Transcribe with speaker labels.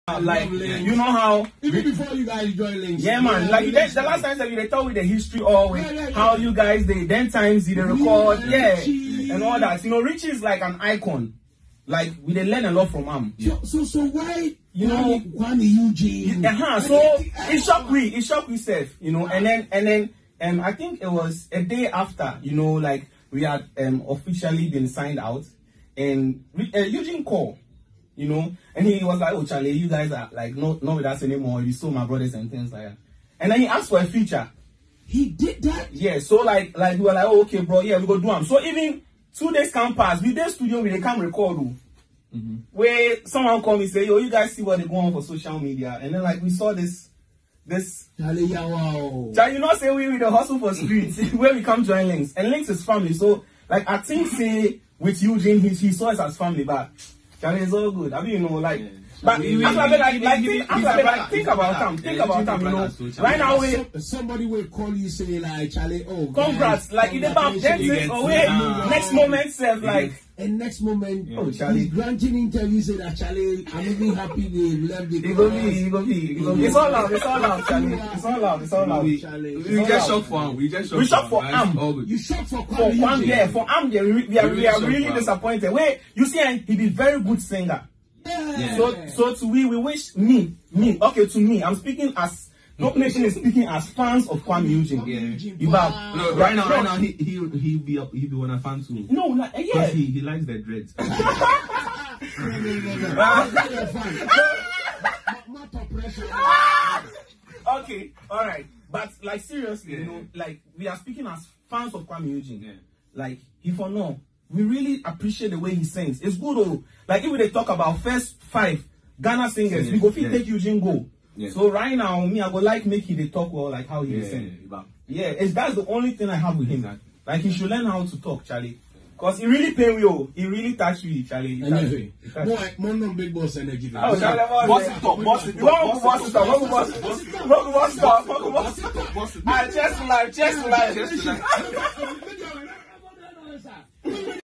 Speaker 1: Like, you know how
Speaker 2: even before you guys join links.
Speaker 1: Yeah, man. Like the last time that they told with the history or with how you guys then times they record, and all that. You know, Richie is like an icon. Like we they learn a lot from him.
Speaker 2: So why
Speaker 1: Kuami
Speaker 2: Eugene?
Speaker 1: So it shocked me self, you know, and then I think it was a day after, you know, like we had officially been signed out, and Eugene called, you know, and he was like, "Oh, Charlie, you guys are like not with us anymore. You saw my brothers and things like that." And then he asked for a feature.
Speaker 2: He did that?
Speaker 1: Yeah. So like we were like, "Oh, okay, bro. Yeah, we go do them." So even 2 days can pass. We did studio, we they can't record. Where someone called me say, "Yo, you guys see what they go on for social media?" And then like we saw this.
Speaker 2: Charlie, yeah, wow.
Speaker 1: Charlie, you know, say we with the hustle for streets where we come join Links, and Links is family. So like I think say with Eugene, he saw us as family, but Charlie is all good. I mean, you know, like. Yeah. But think about them, you know. Right now,
Speaker 2: somebody will call you say like, "Charlie, oh,
Speaker 1: congrats!" Like in about 10 minutes away. Next moment, says like,
Speaker 2: and next moment,
Speaker 1: oh, Charlie,
Speaker 2: he's granting interview say that Charlie, I'm even happy they left the.
Speaker 1: He go be. It's all out, Charlie. It's all out. We
Speaker 3: just shocked for him. We shocked for him.
Speaker 2: You shocked for
Speaker 1: Kuami, yeah. For him, we are really disappointed. Wait, you see, he be very good singer.
Speaker 2: Yeah.
Speaker 1: So to we wish me, okay, to me, I'm speaking as Dope Nation is speaking as fans of Kuami Eugene.
Speaker 3: Yeah. No, right now he'll be one of fans too.
Speaker 1: No, like, yeah.
Speaker 3: He likes the dreads.
Speaker 1: Okay, all right. But like seriously, you know, like we are speaking as fans of Kuami Eugene. Yeah. Like if or no, we really appreciate the way he sings. It's good though. Like if they talk about first 5 Ghana singers, we go take Eugene go. Yeah. So right now, me I go like make he talk well like how he sing. Yeah, that's the only thing I have with him. Like he should learn how to talk, Charlie. Cause he really pay me, he really touch me, Charlie.
Speaker 2: Anyway, more no big boss energy.
Speaker 1: Oh, Charlie, boss it up. Just live.